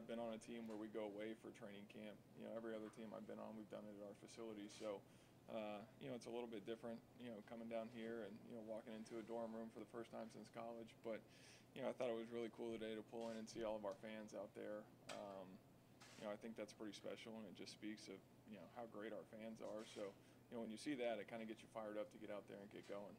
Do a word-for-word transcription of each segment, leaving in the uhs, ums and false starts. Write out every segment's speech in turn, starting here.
been on a team where we go away for training camp. You know, every other team I've been on, we've done it at our facility. So, uh, you know, it's a little bit different, you know, coming down here and, you know, walking into a dorm room for the first time since college. But, you know, I thought it was really cool today to pull in and see all of our fans out there. Um, you know, I think that's pretty special, and it just speaks of, you know, how great our fans are. So, you know, when you see that, it kind of gets you fired up to get out there and get going.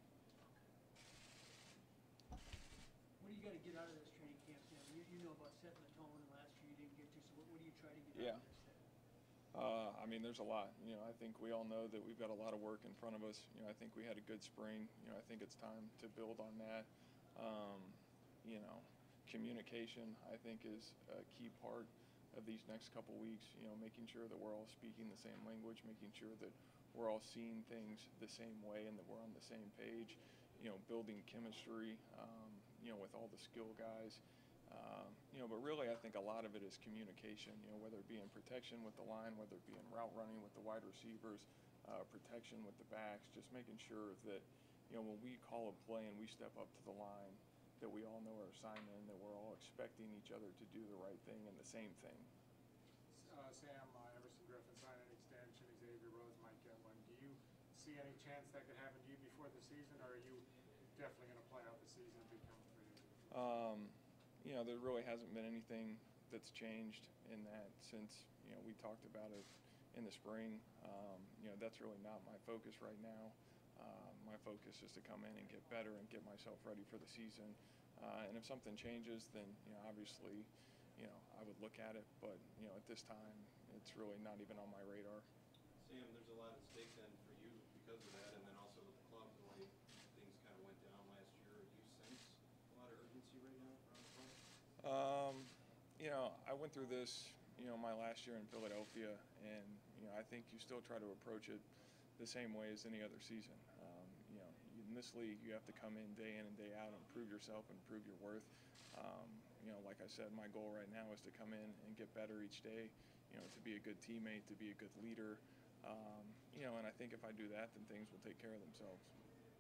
What do you got to get out of this training camp? You know, you, you know about setting the tone, and last year you didn't get to. So what, what do you try to get Yeah. out of this? Uh, I mean, there's a lot. You know, I think we all know that we've got a lot of work in front of us. You know, I think we had a good spring. You know, I think it's time to build on that. Um, you know, communication, I think, is a key part of these next couple weeks. You know, making sure that we're all speaking the same language, making sure that we're all seeing things the same way and that we're on the same page. You know, building chemistry, um, you know, with all the skill guys. Um, you know, but really I think a lot of it is communication, you know, whether it be in protection with the line, whether it be in route running with the wide receivers, uh, protection with the backs, just making sure that, you know, when we call a play and we step up to the line, that we all know our assignment, that we're all expecting each other to do the right thing and the same thing. Uh, Sam, uh, Everson Griffin signed an extension, Xavier Rhodes might get one. Do you see any chance that could happen to you before the season, or are you definitely going to play out the season and become free? Um, you know, there really hasn't been anything that's changed in that since, you know, we talked about it in the spring. Um, you know, that's really not my focus right now. Uh, my focus is to come in and get better and get myself ready for the season. Uh, and if something changes, then, you know, obviously, you know, I would look at it. But, you know, at this time, it's really not even on my radar. Sam, there's a lot at stake then for you because of that, and then also with the club, the way things kind of went down last year. Do you sense a lot of urgency right now around the club? Um, you know, I went through this, you know, my last year in Philadelphia, and, you know, I think you still try to approach it the same way as any other season. Um, you know, in this league, you have to come in day in and day out and prove yourself and prove your worth. Um, you know, like I said, my goal right now is to come in and get better each day, you know, to be a good teammate, to be a good leader. Um, you know, and I think if I do that, then things will take care of themselves.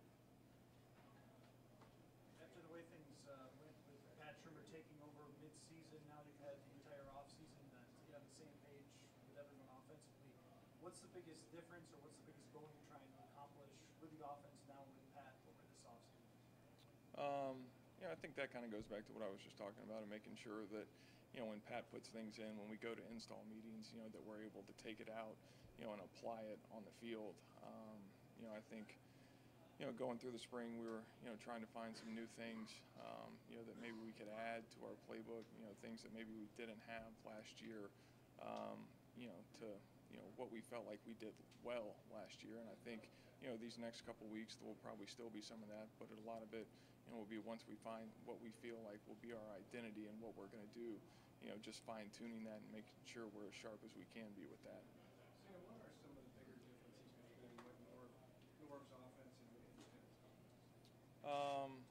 After the way things uh, went with Pat Shurmur taking over mid-season, now you've had the entire offseason uh, to get on the same page with everyone offensively. What's the biggest difference, or what's the biggest goal you're trying to accomplish with the offense now with Pat over this offseason? Um, yeah, I think that kind of goes back to what I was just talking about, and making sure that, you know, when Pat puts things in, when we go to install meetings, you know, that we're able to take it out, you know, and apply it on the field. Um, you know, I think, you know, going through the spring, we were, you know, trying to find some new things, um, you know, that maybe we could add to our playbook, you know, things that maybe we didn't have last year, um, you know, to, you know, what we felt like we did well last year. And I think, you know, these next couple of weeks, there will probably still be some of that, but a lot of it, you know, will be once we find what we feel like will be our identity and what we're going to do, you know, just fine tuning that and making sure we're as sharp as we can be with that. Sam, what are some of the bigger differences between what Norv, Norv's offense and Pitt's? Um,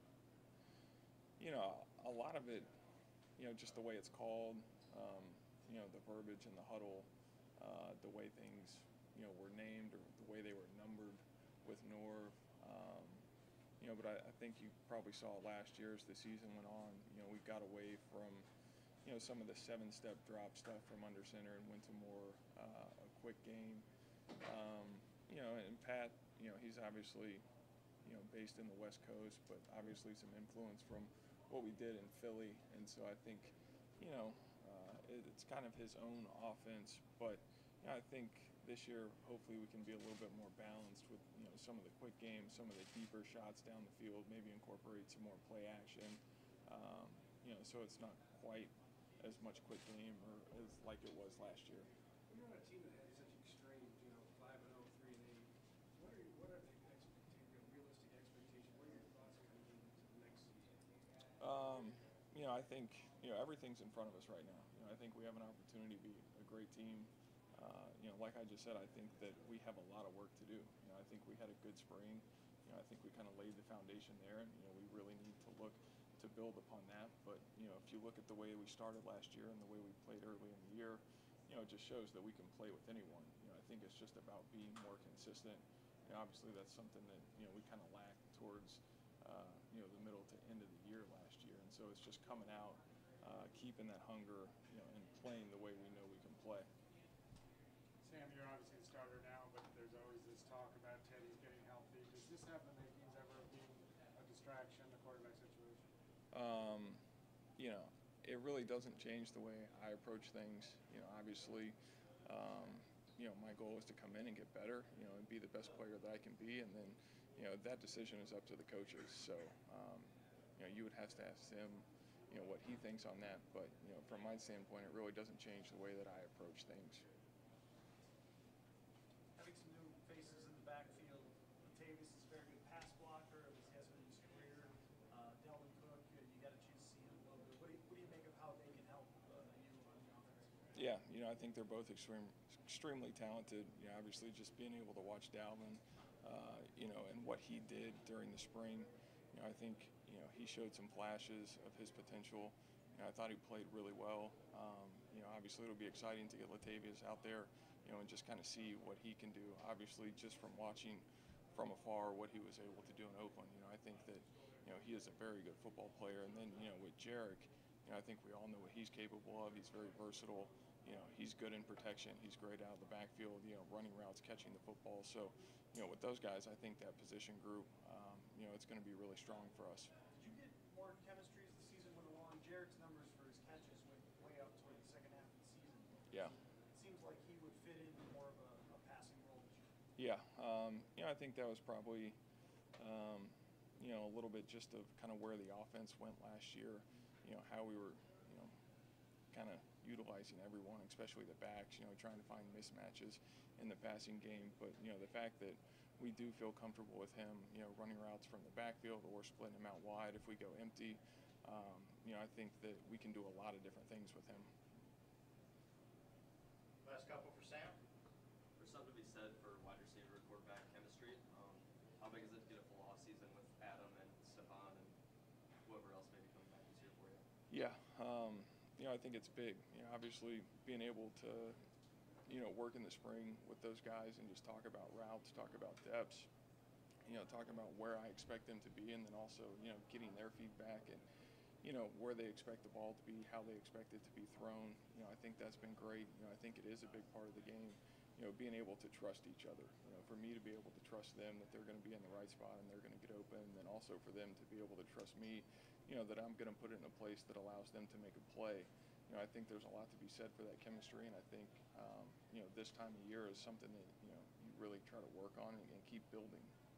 you know, a lot of it, you know, just the way it's called, um, you know, the verbiage in the huddle, uh, the way things, you know, were named or the way they were numbered with Norv. Um, you know, but I, I think you probably saw last year as the season went on, you know, we got away from, you know, some of the seven-step drop stuff from under center and went to more uh, a quick game. Um, you know, and Pat, you know, he's obviously, you know, based in the West Coast, but obviously some influence from what we did in Philly. And so I think, you know, uh, it, it's kind of his own offense. But, you know, I think this year, hopefully we can be a little bit more balanced with, you know, some of the quick games, some of the deeper shots down the field, maybe incorporate some more play action, um, you know, so it's not quite as much quick game or as like it was last year. When you're on a team that has such extremes, you know, five and oh, three and eight, what are what are the expectations, realistic expectations? What are your thoughts going into the next season? Um, you know, I think, you know, everything's in front of us right now. You know, I think we have an opportunity to be a great team. Uh, you know, like I just said, I think that we have a lot of work to do. You know, I think we had a good spring. You know, I think we kind of laid the foundation there, and, you know, we really need to look to build upon that. But, you know, if you look at the way we started last year and the way we played early in the year, you know, it just shows that we can play with anyone. You know, I think it's just about being more consistent. You know, obviously that's something that, you know, we kind of lacked towards, uh, you know, the middle to end of the year last year. And so it's just coming out, uh, keeping that hunger, you know, and playing the way we know we can play. Sam, you're obviously the starter now, but there's always this talk about Teddy's getting healthy. Does this have the makings ever of being a distraction, the quarterback situation? Um, you know, it really doesn't change the way I approach things. You know, obviously, um, you know, my goal is to come in and get better, you know, and be the best player that I can be, and then, you know, that decision is up to the coaches. So, um, you know, you would have to ask him, you know, what he thinks on that. But, you know, from my standpoint, it really doesn't change the way that I approach things. Having some new faces in the backfield, Latavius is a very good pass blocker, at least he has been in his career. Uh, Delvin Cook, you, you got a chance to see him a little bit. What do you, what do you make of how they can help uh, you on the offense? Yeah, you know, I think they're both extreme, extremely talented. You know, obviously just being able to watch Dalvin, uh, you know, and what he did during the spring, you know, I think, you know, he showed some flashes of his potential. You know, I thought he played really well. Um, you know, obviously it'll be exciting to get Latavius out there, you know, and just kind of see what he can do. Obviously, just from watching from afar what he was able to do in Oakland, you know, I think that, you know, he is a very good football player. And then, you know, with Jarek, you know, I think we all know what he's capable of. He's very versatile. You know, he's good in protection. He's great out of the backfield, you know, running routes, catching the football. So, you know, with those guys, I think that position group, um, you know, it's going to be really strong for us. Did you get more chemistry as the season went along? Jarek's numbers for his catches went way up toward the second half of the season. Yeah. It seems like he would fit into more of a, a passing role this year. Yeah. Um, you know, I think that was probably, um, you know, a little bit just of kind of where the offense went last year, you know, how we were, you know, kind of utilizing everyone, especially the backs, you know, trying to find mismatches in the passing game. But, you know, the fact that we do feel comfortable with him, you know, running routes from the backfield or splitting him out wide if we go empty, um, you know, I think that we can do a lot of different things with him. Last couple for Sam. There's something to be said for wide receiver quarterback chemistry. Um, how big is it to get a full off season with Adam and Stephon and whoever else may be coming back this year for you? Yeah, um, you know, I think it's big. You know, obviously being able to, you know, work in the spring with those guys and just talk about routes, talk about depths, you know, talking about where I expect them to be, and then also, you know, getting their feedback and, you know, where they expect the ball to be, how they expect it to be thrown. You know, I think that's been great. You know, I think it is a big part of the game, you know, being able to trust each other. You know, for me to be able to trust them that they're going to be in the right spot and they're going to get open, and then also for them to be able to trust me, you know, that I'm going to put it in a place that allows them to make a play. You know, I think there's a lot to be said for that chemistry, and I think, um, you know, this time of year is something that, you know, you really try to work on and, and keep building.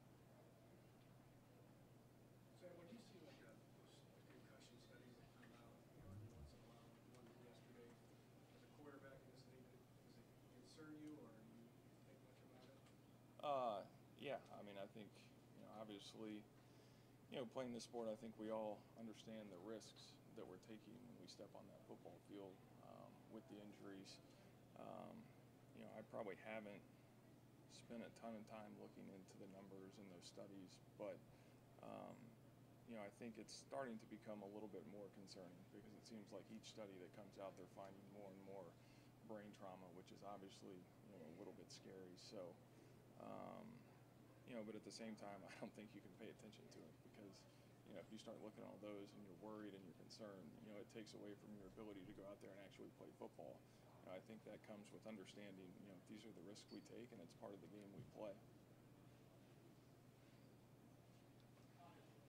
Sam, when you see like a, those concussion studies that come out, you know, every once in a while, like the one yesterday, as a quarterback in this league, does it concern you, or do you think much about it? Uh, yeah, I mean, I think, you know, obviously, you know, playing this sport, I think we all understand the risks that we're taking when we step on that football field um, with the injuries. Um, you know, I probably haven't spent a ton of time looking into the numbers and those studies, but, um, you know, I think it's starting to become a little bit more concerning because it seems like each study that comes out, they're finding more and more brain trauma, which is obviously, you know, a little bit scary. So, um, you know, but at the same time, I don't think you can pay attention to it because, you know, if you start looking at all those and you're worried and you're concerned, you know, it takes away from your ability to go out there and actually play football. You know, I think that comes with understanding, you know, these are the risks we take and it's part of the game we play.